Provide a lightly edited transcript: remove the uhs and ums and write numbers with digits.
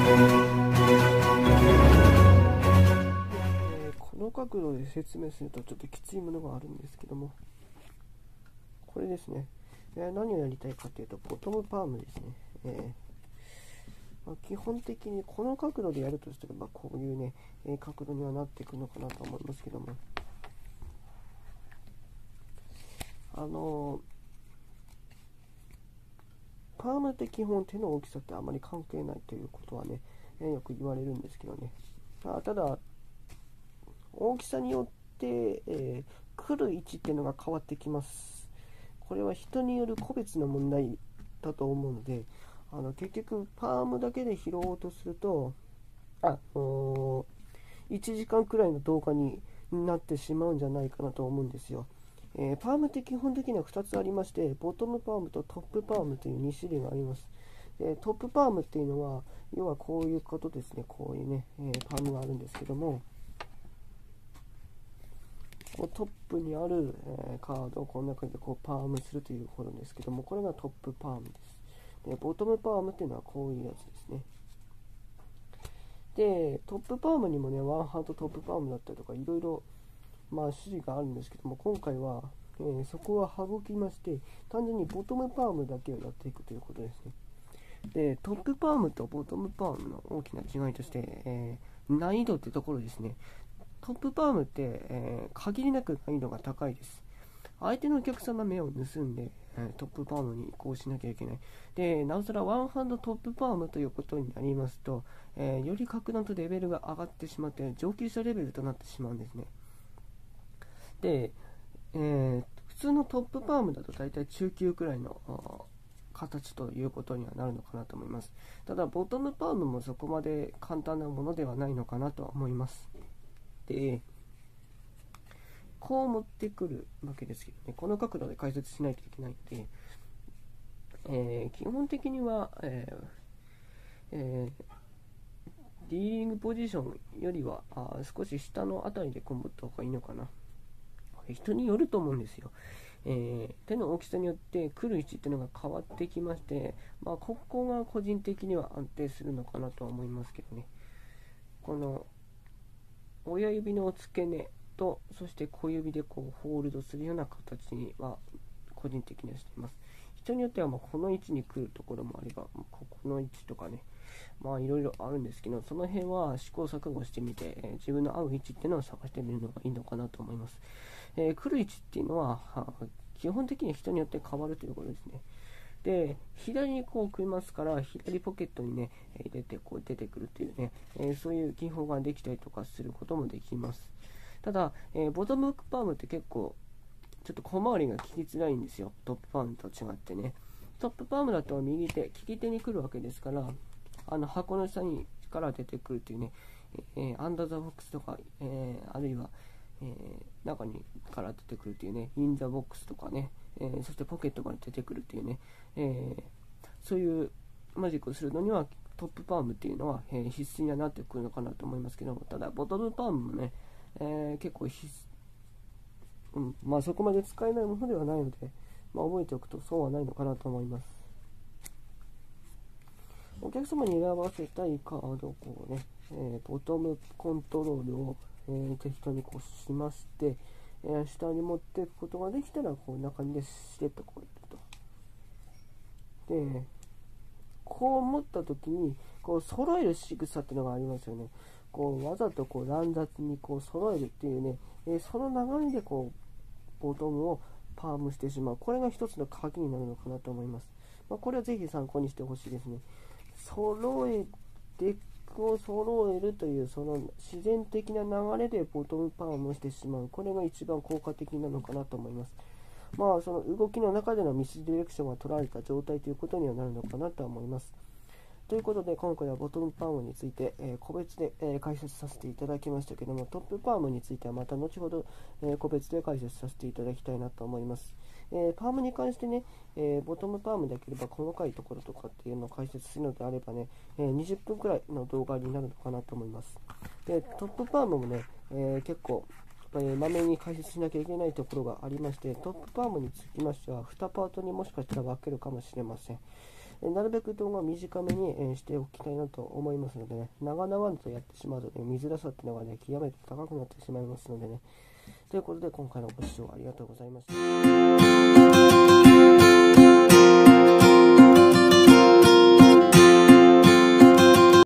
この角度で説明するとちょっときついものがあるんですけども、これですね。何をやりたいかというと、ボトムパームですね。基本的にこの角度でやるとすれば、こういうね、角度にはなっていくのかなと思いますけども、パームって基本手の大きさってあまり関係ないということはね、よく言われるんですけどね。ただ、大きさによって、来る位置っていうのが変わってきます。これは人による個別の問題だと思うので、結局パームだけで拾おうとすると、1時間くらいの動画になってしまうんじゃないかなと思うんですよ。パームって基本的には2つありまして、ボトムパームとトップパームという2種類があります。トップパームっていうのは、要はこういうことですね。こういうね、パームがあるんですけども、トップにある、カードをこんな感じでこうパームするということですけども、これがトップパームです。で、ボトムパームっていうのはこういうやつですね。で、トップパームにもね、ワンハンドトップパームだったりとか、いろいろ、種類があるんですけども、今回は、そこは省きまして、単純にボトムパームだけをやっていくということですね。で、トップパームとボトムパームの大きな違いとして、難易度ってところですね。トップパームって、限りなく難易度が高いです。相手のお客さんの目を盗んで、トップパームに移行しなきゃいけない。で、なおさらワンハンドトップパームということになりますと、より格段とレベルが上がってしまって、上級者レベルとなってしまうんですね。で、普通のトップパームだと大体中級くらいの形ということにはなるのかなと思います。ただ、ボトムパームもそこまで簡単なものではないのかなとは思います。で、こう持ってくるわけですけどね、この角度で解説しないといけないので、基本的には、ディーリングポジションよりは少し下のあたりでこう持った方がいいのかな。人によると思うんですよ。手の大きさによって来る位置っていうのが変わってきまして、ここが個人的には安定するのかなとは思いますけどね。この親指の付け根と、そして小指でこうホールドするような形には個人的にはしています。人によってはこの位置に来るところもあれば、この位置とかね、いろいろあるんですけど、その辺は試行錯誤してみて、自分の合う位置っていうのを探してみるのがいいのかなと思います。来る位置っていうのは基本的に人によって変わるということですね。で、左にこう組みますから、左ポケットにね、入れてこう出てくるというね、そういう技法ができたりとかすることもできます。ただ、ボトムパームって結構、ちょっと小回りが効きづらいんですよ。トップパームと違ってね。トップパームだと右手、利き手に来るわけですから、箱の下にから出てくるというね、アンダーザボックスとか、あるいは、中にから出てくるというね、インザボックスとかね、そしてポケットから出てくるというね、そういうマジックをするのにはトップパームっていうのは、必須にはなってくるのかなと思いますけども、ただボトムパームもね、結構そこまで使えないものではないので、覚えておくとそうはないのかなと思います。お客様に選ばせたいカードをこうね、ボトムコントロールを、適当にこうしまして、下に持っていくことができたらこう中にしてとこう入れると。で、こう持った時にこう揃える仕草っていうのがありますよね。こうわざとこう乱雑にこう揃えるっていうね、その流れでこうボトムをパームしてしまう。これが一つの鍵になるのかなと思います。これはぜひ参考にしてほしいですね。デックを揃えるというその自然的な流れでボトムパームをしてしまう。これが一番効果的なのかなと思います。その動きの中でのミスディレクションが取られた状態ということにはなるのかなと思います。ということで今回はボトムパームについて、個別で、解説させていただきましたけども、トップパームについてはまた後ほど、個別で解説させていただきたいなと思います。パームに関してね、ボトムパームできれば細かいところとかっていうのを解説するのであればね、20分くらいの動画になるのかなと思います。で、トップパームもね、結構まめに解説しなきゃいけないところがありまして、トップパームにつきましては2パートにもしかしたら分けるかもしれません。 なるべく動画を短めに、しておきたいなと思いますのでね、長々とやってしまうとね、見づらさっていうのがね、極めて高くなってしまいますのでね。ということで、今回のご視聴ありがとうございました。